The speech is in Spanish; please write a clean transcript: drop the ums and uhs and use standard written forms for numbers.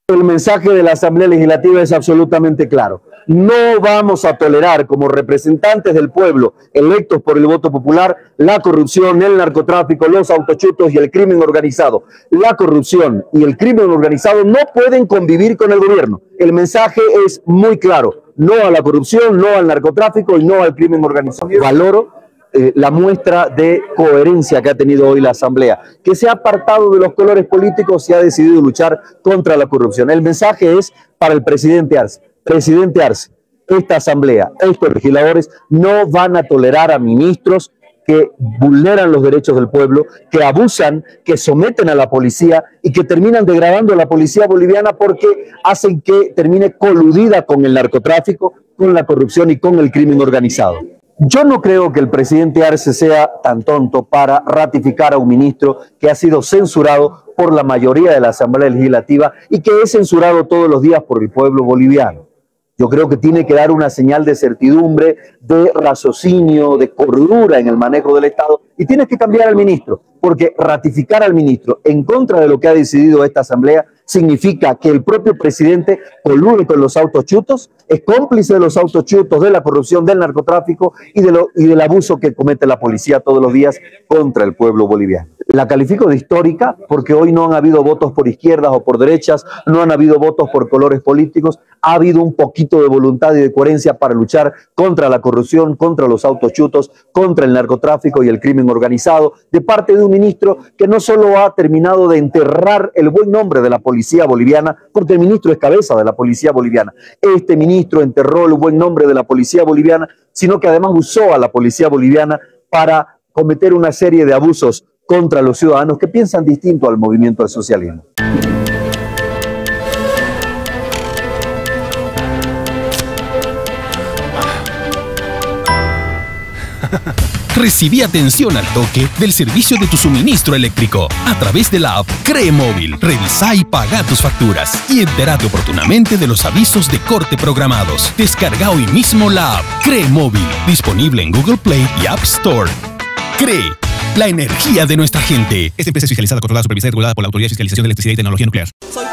El mensaje de la Asamblea Legislativa es absolutamente claro. No vamos a tolerar como representantes del pueblo electos por el voto popular la corrupción, el narcotráfico, los autochutos y el crimen organizado. La corrupción y el crimen organizado no pueden convivir con el gobierno. El mensaje es muy claro. No a la corrupción, no al narcotráfico y no al crimen organizado. Valoro la muestra de coherencia que ha tenido hoy la Asamblea, que se ha apartado de los colores políticos y ha decidido luchar contra la corrupción. El mensaje es para el presidente Arce. Presidente Arce, esta Asamblea, estos legisladores no van a tolerar a ministros que vulneran los derechos del pueblo, que abusan, que someten a la policía y que terminan degradando a la policía boliviana porque hacen que termine coludida con el narcotráfico, con la corrupción y con el crimen organizado. Yo no creo que el presidente Arce sea tan tonto para ratificar a un ministro que ha sido censurado por la mayoría de la Asamblea Legislativa y que es censurado todos los días por el pueblo boliviano. Yo creo que tiene que dar una señal de certidumbre, de raciocinio, de cordura en el manejo del Estado y tiene que cambiar al ministro, porque ratificar al ministro en contra de lo que ha decidido esta Asamblea significa que el propio presidente colude con los autochutos, es cómplice de los autochutos, de la corrupción, del narcotráfico y del abuso que comete la policía todos los días contra el pueblo boliviano. La califico de histórica porque hoy no han habido votos por izquierdas o por derechas, no han habido votos por colores políticos, ha habido un poquito de voluntad y de coherencia para luchar contra la corrupción, contra los autochutos, contra el narcotráfico y el crimen organizado, de parte de un ministro que no solo ha terminado de enterrar el buen nombre de la policía boliviana, porque el ministro es cabeza de la policía boliviana. Este ministro enterró el buen nombre de la policía boliviana, sino que además usó a la policía boliviana para cometer una serie de abusos contra los ciudadanos que piensan distinto al movimiento del socialismo. Recibí atención al toque del servicio de tu suministro eléctrico a través de la app CRE Móvil. Revisa y paga tus facturas y entérate oportunamente de los avisos de corte programados. Descarga hoy mismo la app CRE Móvil, disponible en Google Play y App Store. CRE, la energía de nuestra gente. Esta empresa es fiscalizada, controlada, supervisada y regulada por la Autoridad de Fiscalización de Electricidad y Tecnología Nuclear.